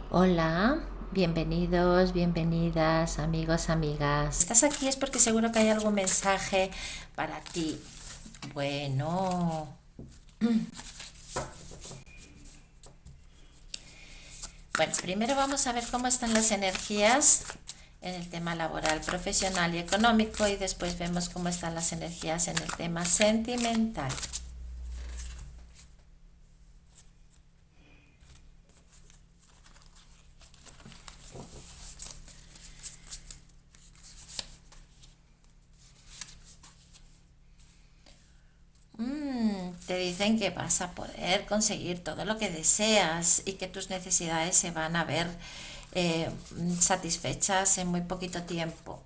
Hola, bienvenidos, bienvenidas, amigos, amigas. Si estás aquí es porque seguro que hay algún mensaje para ti. Bueno, bueno, primero vamos a ver cómo están las energías en el tema laboral, profesional y económico y después vemos cómo están las energías en el tema sentimental. Te dicen que vas a poder conseguir todo lo que deseas y que tus necesidades se van a ver satisfechas en muy poquito tiempo.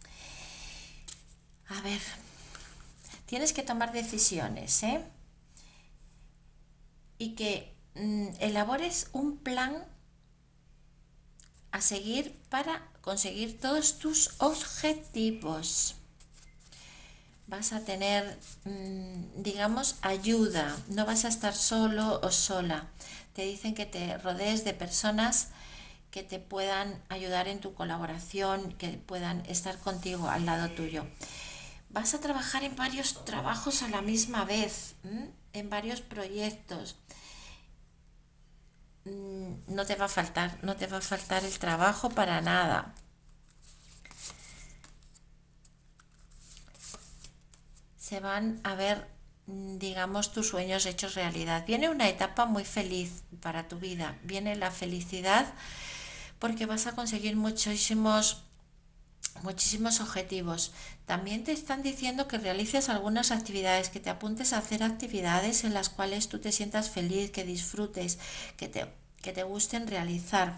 A ver, tienes que tomar decisiones, ¿eh? Y que elabores un plan a seguir para conseguir todos tus objetivos. Vas a tener, digamos, ayuda, no vas a estar solo o sola. Te dicen que te rodees de personas que te puedan ayudar en tu colaboración, que puedan estar contigo al lado tuyo. Vas a trabajar en varios trabajos a la misma vez, en varios proyectos. No te va a faltar, no te va a faltar el trabajo para nada. Se van a ver, digamos, tus sueños hechos realidad. Viene una etapa muy feliz para tu vida. Viene la felicidad porque vas a conseguir muchísimos objetivos. También te están diciendo que realices algunas actividades, que te apuntes a hacer actividades en las cuales tú te sientas feliz, que disfrutes, que te gusten realizar.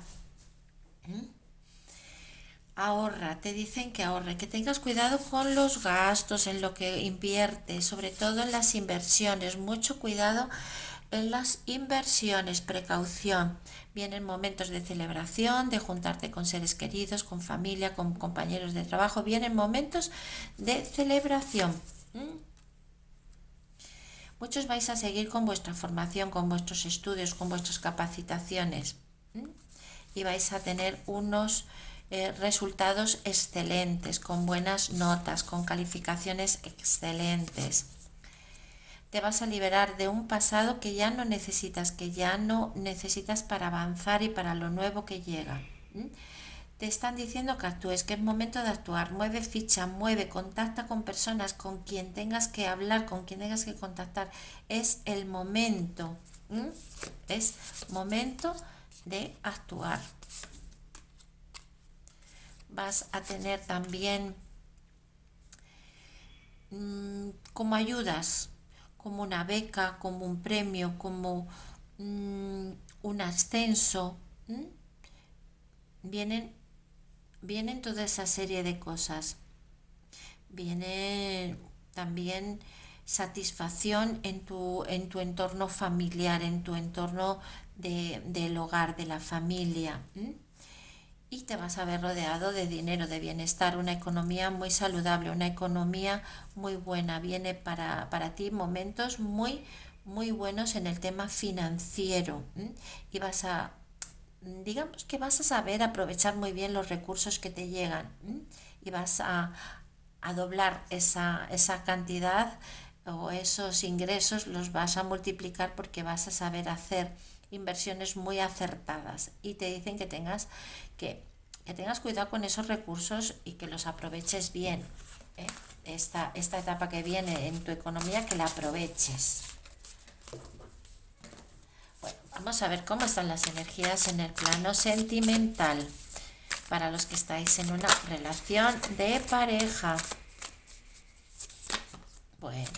Ahorra, te dicen que ahorre, que tengas cuidado con los gastos, en lo que inviertes, sobre todo en las inversiones, mucho cuidado en las inversiones, precaución. Vienen momentos de celebración, de juntarte con seres queridos, con familia, con compañeros de trabajo, vienen momentos de celebración. Muchos vais a seguir con vuestra formación, con vuestros estudios, con vuestras capacitaciones y vais a tener unos resultados excelentes, con buenas notas, con calificaciones excelentes. Te vas a liberar de un pasado que ya no necesitas para avanzar y para lo nuevo que llega. Te están diciendo que actúes, que es momento de actuar. Mueve ficha, mueve, contacta con personas, con quien tengas que hablar, con quien tengas que contactar. Es el momento. Es momento de actuar. Vas a tener también como ayudas, como una beca, como un premio, como un ascenso. Vienen, vienen toda esa serie de cosas. Viene también satisfacción en tu entorno familiar, en tu entorno del hogar, de la familia. Y te vas a ver rodeado de dinero, de bienestar, una economía muy saludable, una economía muy buena. Viene para ti momentos muy buenos en el tema financiero. Y vas a, digamos que vas a saber aprovechar muy bien los recursos que te llegan. Y vas a doblar esa cantidad o esos ingresos, los vas a multiplicar porque vas a saber hacer inversiones muy acertadas y te dicen que tengas cuidado con esos recursos y que los aproveches bien. ¿eh? Esta etapa que viene en tu economía, que la aproveches. Bueno, vamos a ver cómo están las energías en el plano sentimental para los que estáis en una relación de pareja. Bueno,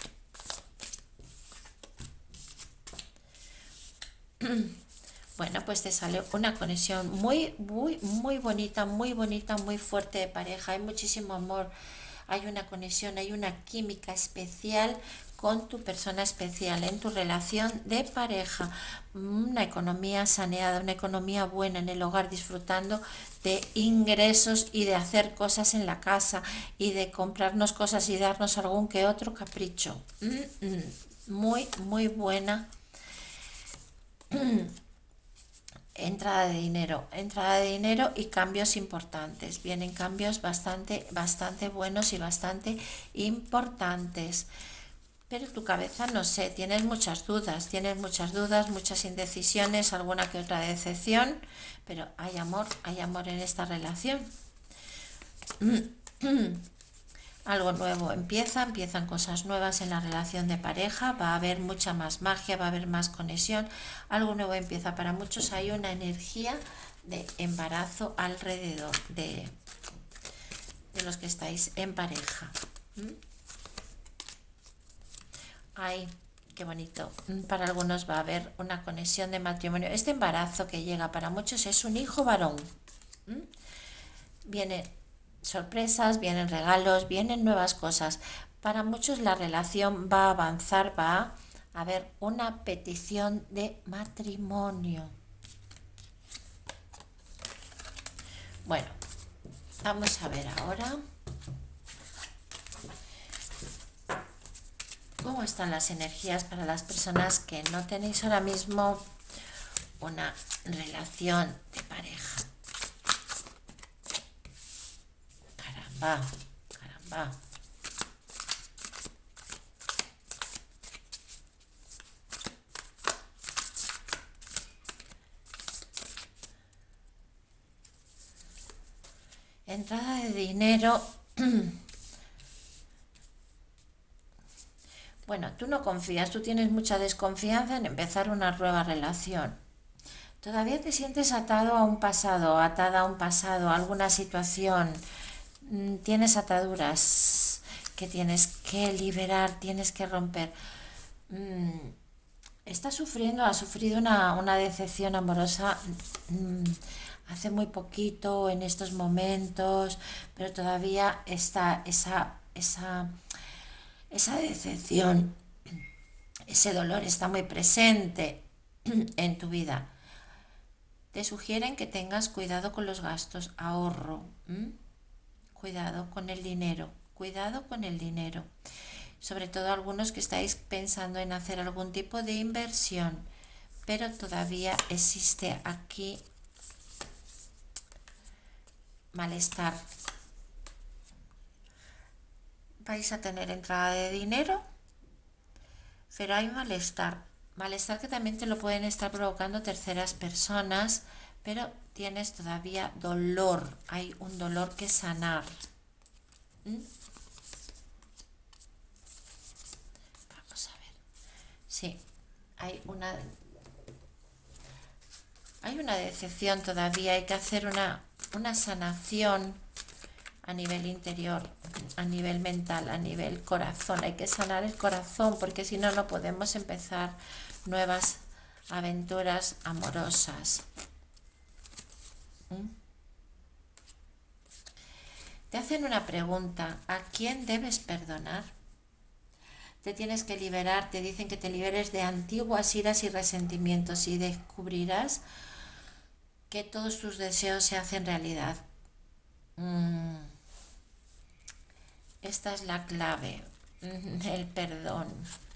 bueno, pues te sale una conexión muy bonita, muy fuerte de pareja. Hay muchísimo amor, hay una conexión, hay una química especial con tu persona especial en tu relación de pareja. Una economía saneada, una economía buena en el hogar, disfrutando de ingresos y de hacer cosas en la casa y de comprarnos cosas y darnos algún que otro capricho. Muy buena entrada de dinero y cambios importantes. Vienen cambios bastante buenos y bastante importantes. Pero tu cabeza, no sé, tienes muchas dudas, muchas indecisiones, alguna que otra decepción, pero hay amor en esta relación. Algo nuevo empiezan cosas nuevas en la relación de pareja, va a haber mucha más magia, va a haber más conexión, algo nuevo empieza. Para muchos hay una energía de embarazo alrededor de los que estáis en pareja. Ay, qué bonito. Para algunos va a haber una conexión de matrimonio. Este embarazo que llega para muchos es un hijo varón. Vienen sorpresas, vienen regalos, vienen nuevas cosas. Para muchos la relación va a avanzar, va a haber una petición de matrimonio. Bueno, vamos a ver ahora cómo están las energías para las personas que no tenéis ahora mismo una relación de pareja. Caramba. Entrada de dinero. Bueno, tú no confías, tú tienes mucha desconfianza en empezar una nueva relación. Todavía te sientes atado a un pasado, atada a un pasado, a alguna situación. Tienes ataduras que tienes que liberar, tienes que romper. Estás sufriendo, has sufrido una decepción amorosa hace muy poquito, en estos momentos, pero todavía está esa decepción, ese dolor está muy presente en tu vida. Te sugieren que tengas cuidado con los gastos, ahorro, cuidado con el dinero, sobre todo algunos que estáis pensando en hacer algún tipo de inversión, pero todavía existe aquí malestar. Vais a tener entrada de dinero, pero hay malestar que también te lo pueden estar provocando terceras personas, pero tienes todavía dolor, hay un dolor que sanar. Vamos a ver. Sí, hay una decepción todavía, hay que hacer una sanación a nivel interior, a nivel mental, a nivel corazón. Hay que sanar el corazón porque si no, no podemos empezar nuevas aventuras amorosas. Te hacen una pregunta: ¿a quién debes perdonar? Te tienes que liberar, te dicen que te liberes de antiguas iras y resentimientos y descubrirás que todos tus deseos se hacen realidad. Esta es la clave, el perdón.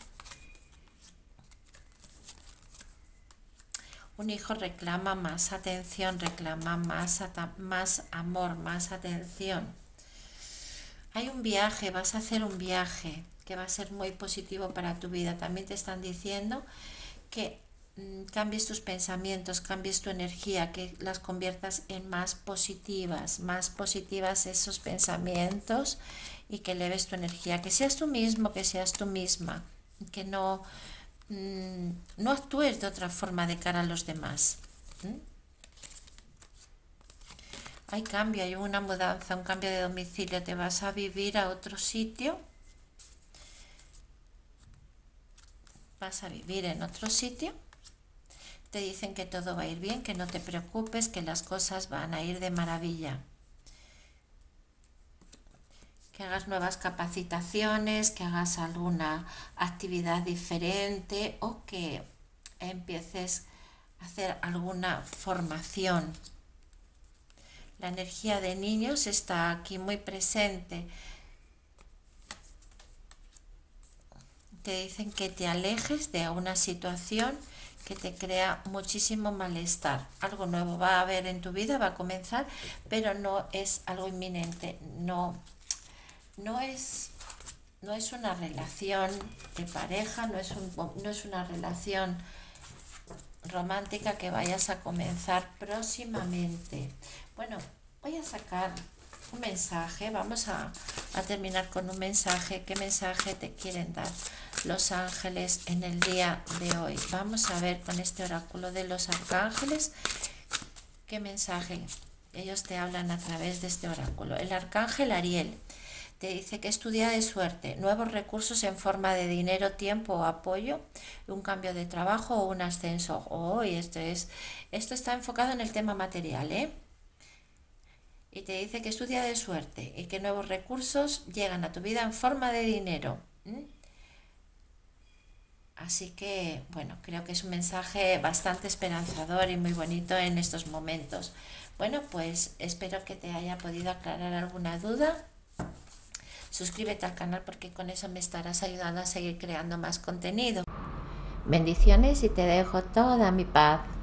Un hijo reclama más atención, reclama más amor, más atención. Hay un viaje, vas a hacer un viaje que va a ser muy positivo para tu vida. También te están diciendo que cambies tus pensamientos, cambies tu energía, que las conviertas en más positivas esos pensamientos y que eleves tu energía, que seas tú mismo, que seas tú misma, que no actúes de otra forma de cara a los demás. Hay cambio, hay una mudanza, un cambio de domicilio, te vas a vivir a otro sitio, te dicen que todo va a ir bien, que no te preocupes, que las cosas van a ir de maravilla. Que hagas nuevas capacitaciones, que hagas alguna actividad diferente o que empieces a hacer alguna formación. La energía de niños está aquí muy presente. Te dicen que te alejes de una situación que te crea muchísimo malestar. Algo nuevo va a haber en tu vida, va a comenzar, pero no es algo inminente, no es, no es una relación de pareja, no es una relación romántica que vayas a comenzar próximamente. Bueno, voy a sacar un mensaje, vamos a terminar con un mensaje. ¿Qué mensaje te quieren dar los ángeles en el día de hoy? Vamos a ver con este oráculo de los arcángeles qué mensaje ellos te hablan a través de este oráculo. El arcángel Ariel te dice que es tu día de suerte, nuevos recursos en forma de dinero, tiempo o apoyo, un cambio de trabajo o un ascenso. Hoy esto está enfocado en el tema material, ¿eh? Y te dice que es tu día de suerte y que nuevos recursos llegan a tu vida en forma de dinero. Así que, bueno, creo que es un mensaje bastante esperanzador y muy bonito en estos momentos. Bueno, pues espero que te haya podido aclarar alguna duda. Suscríbete al canal porque con eso me estarás ayudando a seguir creando más contenido. Bendiciones y te dejo toda mi paz.